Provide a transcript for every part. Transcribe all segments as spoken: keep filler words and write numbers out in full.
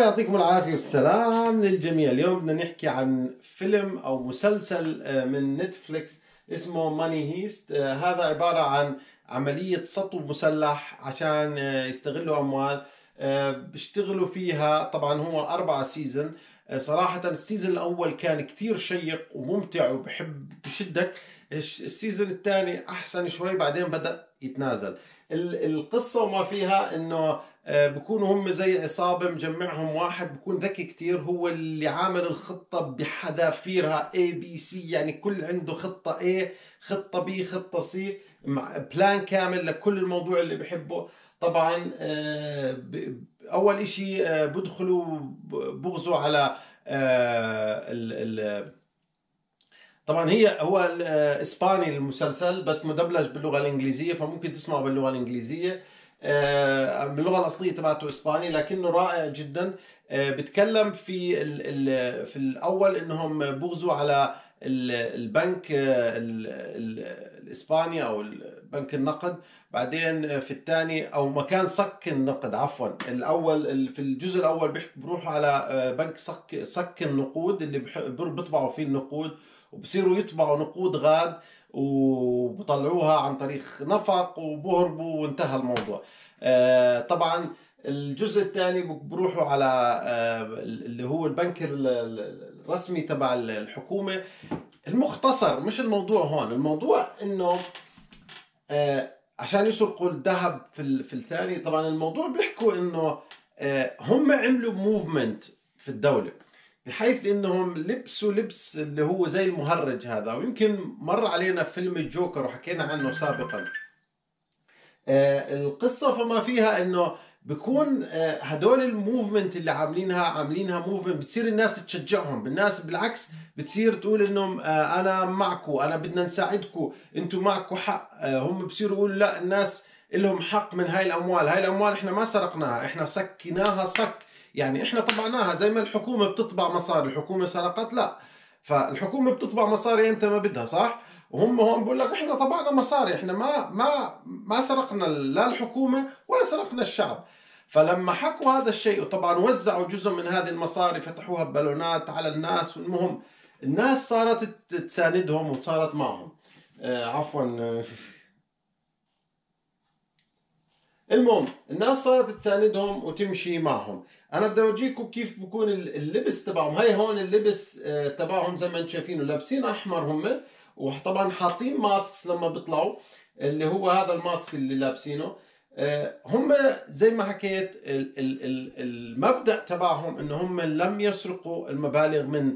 الله يعطيكم العافية والسلام للجميع. اليوم بدنا نحكي عن فيلم أو مسلسل من نتفليكس اسمه ماني هيست. هذا عبارة عن عملية سطو مسلح عشان يستغلوا أموال بيشتغلوا فيها. طبعا هو أربعة سيزن. صراحة السيزن الأول كان كتير شيق وممتع وبحب بشدك. السيزن الثاني أحسن شوي، بعدين بدأ يتنازل. القصة وما فيها إنه بكونوا هم زي عصابة مجمعهم واحد بكون ذكي كتير، هو اللي عامل الخطة بحذافيرها A B C، يعني كل عنده خطة A، خطة B، خطة C، بلان كامل لكل الموضوع اللي بحبه. طبعا أول إشي بدخلوا بغزوا على ال طبعا هي هو اسباني المسلسل بس مدبلج باللغه الانجليزيه، فممكن تسمعه باللغه الانجليزيه. باللغه الاصليه تبعته اسباني لكنه رائع جدا. بتكلم في ال ال في الاول انهم بغزوا على البنك الاسباني او بنك النقد، بعدين في الثاني او مكان صك النقد عفوا. الاول في الجزء الاول بيروحوا على بنك صك صك النقود اللي بيطبعوا فيه النقود، وبصيروا يطبعوا نقود غاد وبطلعوها عن طريق نفق وبهربوا وانتهى الموضوع. آه طبعا الجزء الثاني بروحوا على آه اللي هو البنك الرسمي تبع الحكومة. المختصر مش الموضوع هون، الموضوع انه آه عشان يسرقوا الذهب في في الثاني. طبعا الموضوع بيحكوا انه آه هم عملوا موفمنت في الدولة بحيث انهم لبسوا لبس اللي هو زي المهرج هذا، ويمكن مر علينا فيلم الجوكر وحكينا عنه سابقا. آه القصة فما فيها انه بكون آه هدول الموفمنت اللي عاملينها عاملينها موفمنت بتصير الناس تشجعهم، بالناس بالعكس بتصير تقول انهم آه انا معكم، انا بدنا نساعدكم، انتم معكم حق. آه هم بصيروا يقولوا لا، الناس لهم حق من هاي الاموال، هاي الاموال احنا ما سرقناها، احنا سكناها صك، يعني احنا طبعناها زي ما الحكومة بتطبع مصاري. الحكومة سرقت؟ لا، فالحكومة بتطبع مصاري امتى ما بدها، صح؟ وهم هون بقول لك احنا طبعنا مصاري، احنا ما ما ما سرقنا لا الحكومة ولا سرقنا الشعب. فلما حكوا هذا الشيء وطبعا وزعوا جزء من هذه المصاري، فتحوها ببالونات على الناس، والمهم الناس صارت تساندهم وصارت معهم. آه عفوا المهم الناس صارت تساندهم وتمشي معهم. انا بدي اورجيكم كيف بكون اللبس تبعهم. هاي هون اللبس تبعهم زي ما انتم شايفينه، لابسين احمر هم، وطبعا حاطين ماسكس لما بيطلعوا، اللي هو هذا الماسك اللي لابسينه. هم زي ما حكيت المبدأ تبعهم انه هم لم يسرقوا المبالغ من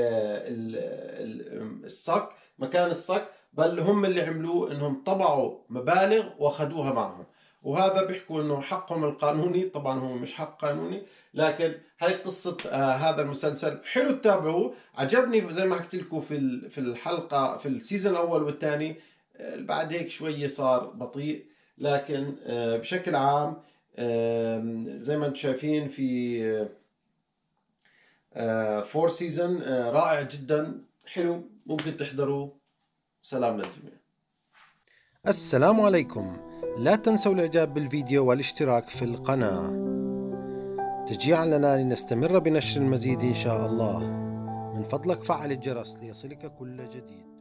الصك، مكان الصك، بل هم اللي عملوه انهم طبعوا مبالغ واخذوها معهم. وهذا بيحكوا انه حقهم القانوني، طبعا هو مش حق قانوني، لكن هاي قصة آه هذا المسلسل. حلو تتابعوه، عجبني زي ما حكيت لكم في في الحلقة في السيزون الاول والثاني. آه بعد هيك شوية صار بطيء، لكن آه بشكل عام آه زي ما انتم شايفين في آه فور سيزون آه رائع جدا، حلو، ممكن تحضروه. سلام للجميع. السلام عليكم، لا تنسوا الاعجاب بالفيديو والاشتراك في القناة تشجيعا لنا لنستمر بنشر المزيد إن شاء الله. من فضلك فعل الجرس ليصلك كل جديد.